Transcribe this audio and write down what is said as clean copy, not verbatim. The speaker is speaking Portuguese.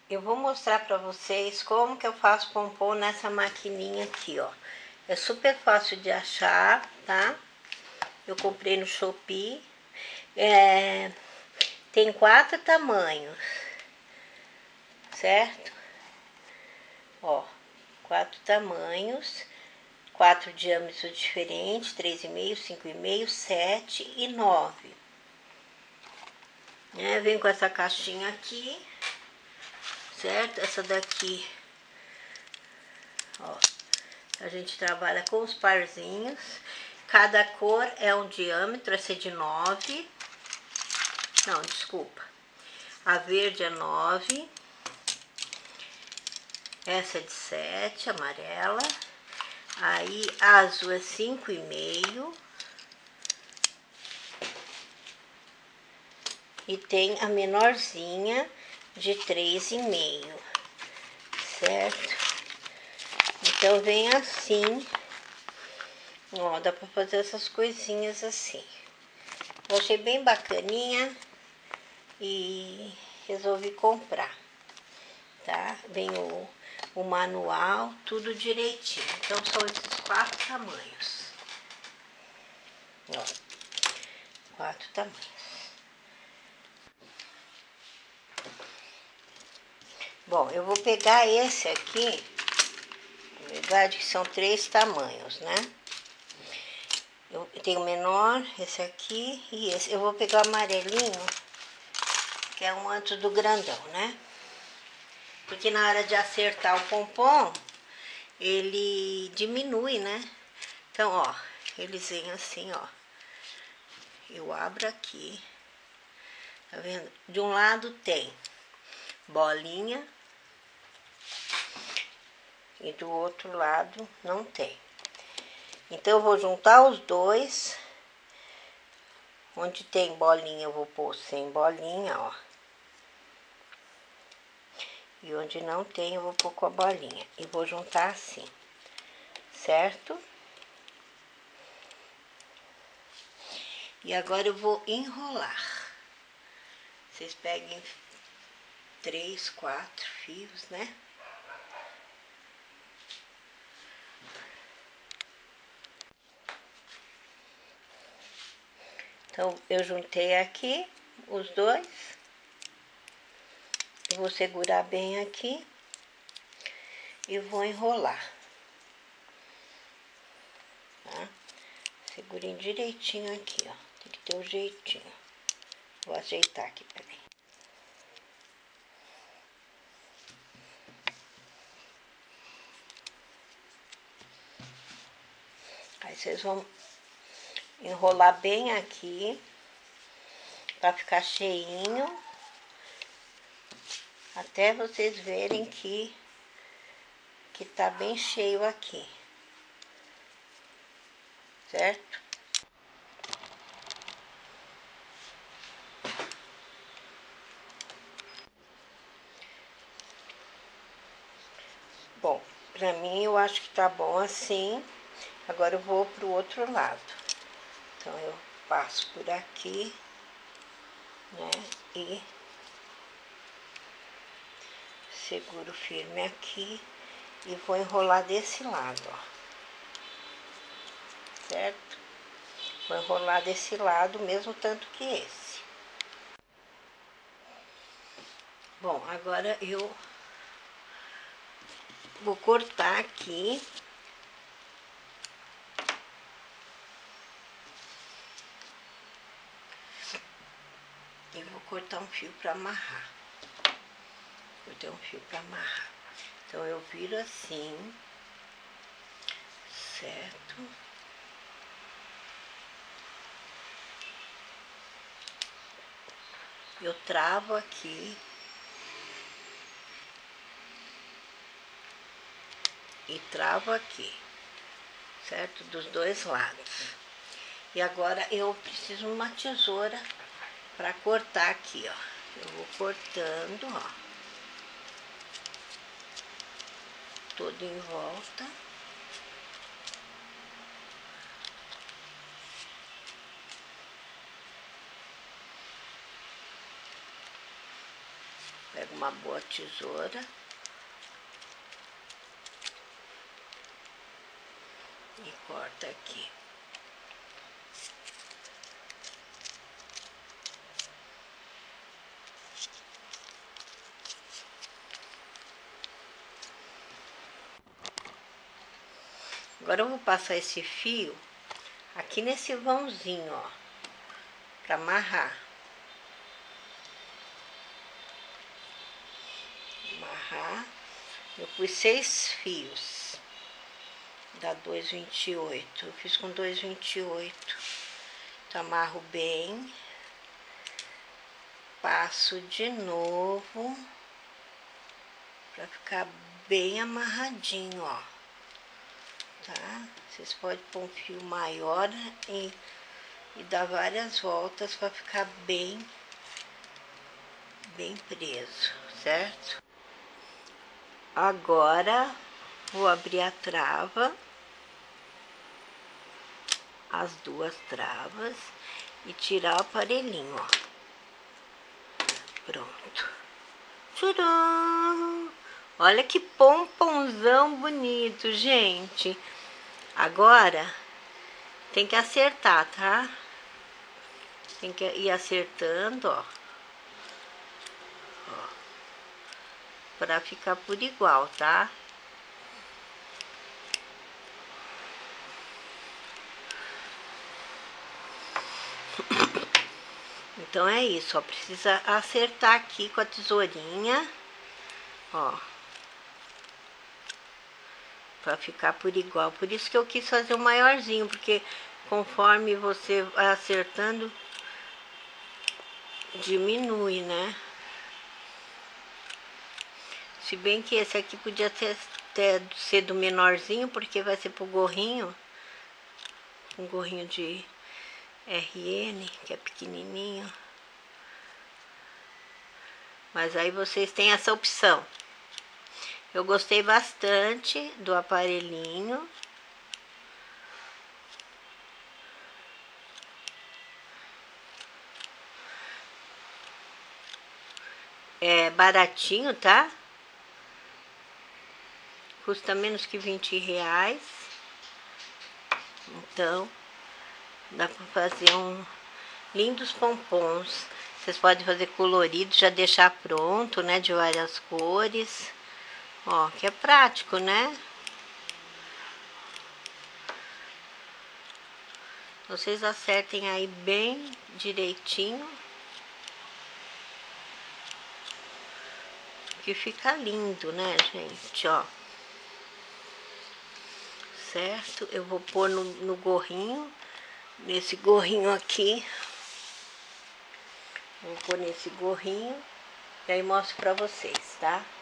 eu vou mostrar pra vocês como que eu faço pompom nessa maquininha aqui, ó. É super fácil de achar, tá? Eu comprei no Shopee. Tem 4 tamanhos, certo? Ó, 4 tamanhos, 4 diâmetros diferentes, 3,5, 5,5, 7 e 9. Vem com essa caixinha aqui, certo? Essa daqui, ó, a gente trabalha com os parzinhos. Cada cor é um diâmetro, essa é de 9. Não, desculpa. A verde é 9. Essa é de 7, amarela. Aí a azul é 5,5. E tem a menorzinha de 3,5, certo? Então vem assim, ó, dá pra fazer essas coisinhas assim. Eu achei bem bacaninha e resolvi comprar, tá? Vem o manual, tudo direitinho. Então são esses 4 tamanhos, ó, 4 tamanhos. Bom, eu vou pegar esse aqui, na verdade que são 3 tamanhos, né? Eu tenho o menor, esse aqui e esse. Eu vou pegar o amarelinho, que é um antes do grandão, né? Porque na hora de acertar o pompom, ele diminui, né? Então, ó, eles vêm assim, ó. Eu abro aqui, tá vendo? De um lado tem bolinha e do outro lado não tem. Então eu vou juntar os dois. Onde tem bolinha eu vou pôr sem bolinha, ó. E onde não tem eu vou pôr com a bolinha. E vou juntar assim, certo? E agora eu vou enrolar. Vocês peguem 3, 4 fios, né? Então, eu juntei aqui os dois. Eu vou segurar bem aqui e vou enrolar, tá? Segurem direitinho aqui, ó. Tem que ter um jeitinho. Vou ajeitar aqui, peraí. Aí vocês vão enrolar bem aqui, pra ficar cheinho, até vocês verem que tá bem cheio aqui, certo? Bom, pra mim eu acho que tá bom assim. Agora eu vou pro outro lado. Então eu passo por aqui, né? E seguro firme aqui e vou enrolar desse lado, ó. Certo? Vou enrolar desse lado, mesmo tanto que esse. Bom, agora eu vou cortar aqui. E vou cortar um fio para amarrar. Cortei um fio para amarrar. Então eu viro assim, certo? Eu travo aqui e travo aqui, certo? Dos dois lados. E agora eu preciso de uma tesoura para cortar aqui, ó. Eu vou cortando, ó, todo em volta. Pego uma boa tesoura. E corta aqui. Agora eu vou passar esse fio aqui nesse vãozinho, ó, pra amarrar. Amarrar. Eu pus 6 fios. Dá 2,28. Eu fiz com 2,28. Então, amarro bem. Passo de novo. Pra ficar bem amarradinho, ó. Tá? Vocês podem pôr um fio maior e dar várias voltas para ficar bem preso, certo? Agora vou abrir a trava, as duas travas e tirar o aparelhinho, ó. Pronto. Tcharam! Olha que pomponzão bonito, gente. Agora, tem que acertar, tá? Tem que ir acertando, ó. Ó. Pra ficar por igual, tá? Então é isso, ó. Precisa acertar aqui com a tesourinha, ó. Pra ficar por igual. Por isso que eu quis fazer o maiorzinho, porque conforme você vai acertando, diminui, né? Se bem que esse aqui podia ser do menorzinho, porque vai ser pro gorrinho. Um gorrinho de RN, que é pequenininho. Mas aí vocês têm essa opção. Eu gostei bastante do aparelhinho. É baratinho, tá? Custa menos que R$20. Então, dá pra fazer lindos pompons. Vocês podem fazer colorido, já deixar pronto, né? De várias cores. Ó, que é prático, né? Vocês acertem aí bem direitinho. Que fica lindo, né, gente? Ó. Certo? Eu vou pôr no gorrinho. Nesse gorrinho aqui. Vou pôr nesse gorrinho. E aí mostro pra vocês, tá?